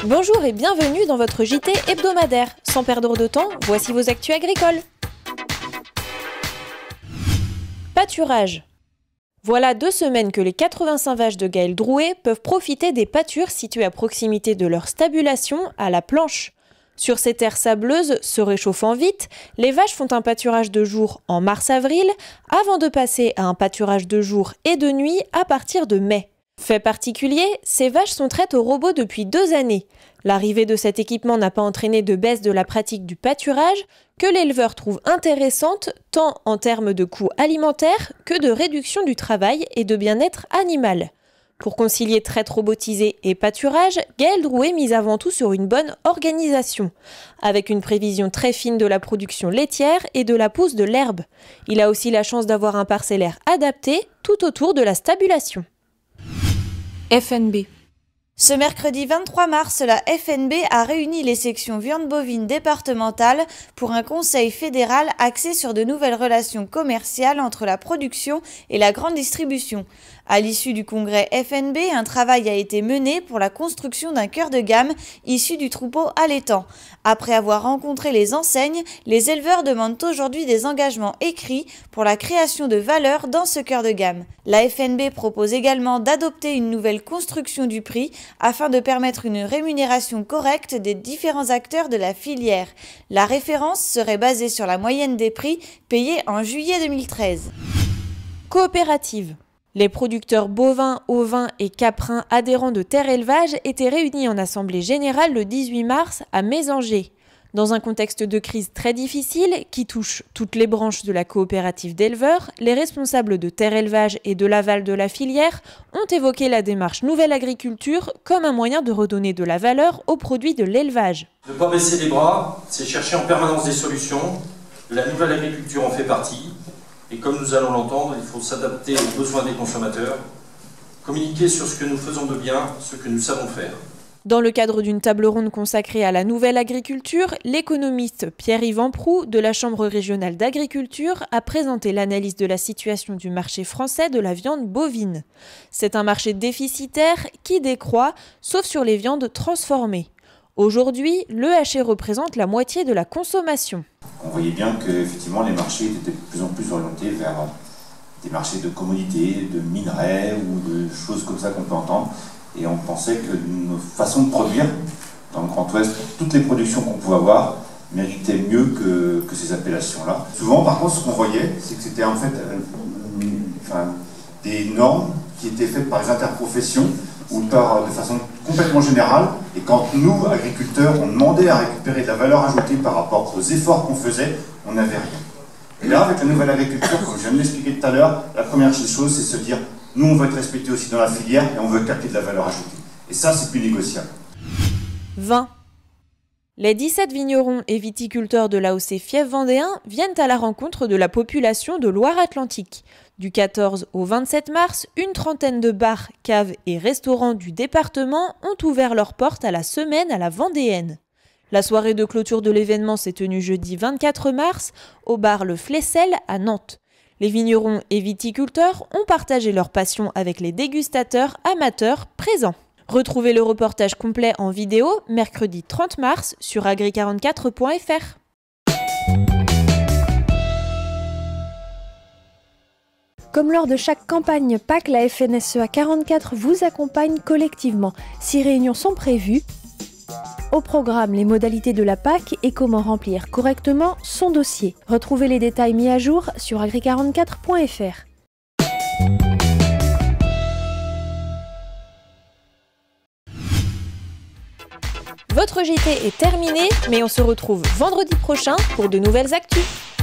Bonjour et bienvenue dans votre JT hebdomadaire. Sans perdre de temps, voici vos actus agricoles. Pâturage. Voilà 2 semaines que les 85 vaches de Gaël Drouet peuvent profiter des pâtures situées à proximité de leur stabulation à la planche. Sur ces terres sableuses, se réchauffant vite, les vaches font un pâturage de jour en mars-avril, avant de passer à un pâturage de jour et de nuit à partir de mai. Fait particulier, ces vaches sont traites au robot depuis 2 années. L'arrivée de cet équipement n'a pas entraîné de baisse de la pratique du pâturage, que l'éleveur trouve intéressante tant en termes de coûts alimentaires que de réduction du travail et de bien-être animal. Pour concilier traite robotisée et pâturage, Gaël Drouet mise avant tout sur une bonne organisation, avec une prévision très fine de la production laitière et de la pousse de l'herbe. Il a aussi la chance d'avoir un parcellaire adapté tout autour de la stabulation. FNB. Ce mercredi 23 mars, la FNB a réuni les sections viande bovine départementales pour un conseil fédéral axé sur de nouvelles relations commerciales entre la production et la grande distribution. À l'issue du congrès FNB, un travail a été mené pour la construction d'un cœur de gamme issu du troupeau allaitant. Après avoir rencontré les enseignes, les éleveurs demandent aujourd'hui des engagements écrits pour la création de valeur dans ce cœur de gamme. La FNB propose également d'adopter une nouvelle construction du prix afin de permettre une rémunération correcte des différents acteurs de la filière. La référence serait basée sur la moyenne des prix payés en juillet 2013. Coopérative. Les producteurs bovins, ovins et caprins adhérents de Terre Élevage étaient réunis en assemblée générale le 18 mars à Mésanger. Dans un contexte de crise très difficile qui touche toutes les branches de la coopérative d'éleveurs, les responsables de Terre Élevage et de l'aval de la filière ont évoqué la démarche Nouvelle Agriculture comme un moyen de redonner de la valeur aux produits de l'élevage. Ne pas baisser les bras, c'est chercher en permanence des solutions. La Nouvelle Agriculture en fait partie. Et comme nous allons l'entendre, il faut s'adapter aux besoins des consommateurs, communiquer sur ce que nous faisons de bien, ce que nous savons faire. Dans le cadre d'une table ronde consacrée à la nouvelle agriculture, l'économiste Pierre-Yvan Proux de la Chambre régionale d'agriculture a présenté l'analyse de la situation du marché français de la viande bovine. C'est un marché déficitaire qui décroît, sauf sur les viandes transformées. Aujourd'hui, l'EHE représente la moitié de la consommation. On voyait bien que effectivement, les marchés étaient de plus en plus orientés vers des marchés de commodités, de minerais ou de choses comme ça qu'on peut entendre. Et on pensait que nos façons de produire dans le Grand Ouest, toutes les productions qu'on pouvait avoir, méritaient mieux que ces appellations-là. Souvent, par contre, ce qu'on voyait, c'est que c'était en fait des normes qui étaient faites par les interprofessions ou de façon complètement générale. Et quand nous, agriculteurs, on demandait à récupérer de la valeur ajoutée par rapport aux efforts qu'on faisait, on n'avait rien. Et là, avec la nouvelle agriculture, comme je viens de l'expliquer tout à l'heure, la première chose, c'est se dire, nous, on veut être respectés aussi dans la filière et on veut capter de la valeur ajoutée. Et ça, c'est plus négociable. Vin. Les 17 vignerons et viticulteurs de l'AOC Fief Vendéen viennent à la rencontre de la population de Loire-Atlantique. Du 14 au 27 mars, une trentaine de bars, caves et restaurants du département ont ouvert leurs portes à la semaine à la Vendéenne. La soirée de clôture de l'événement s'est tenue jeudi 24 mars au bar Le Flessel à Nantes. Les vignerons et viticulteurs ont partagé leur passion avec les dégustateurs amateurs présents. Retrouvez le reportage complet en vidéo mercredi 30 mars sur agri44.fr. Comme lors de chaque campagne Pâques, la FNSEA 44 vous accompagne collectivement. 6 réunions sont prévues. Au programme, les modalités de la PAC et comment remplir correctement son dossier. Retrouvez les détails mis à jour sur agri44.fr. Votre JT est terminé, mais on se retrouve vendredi prochain pour de nouvelles actus.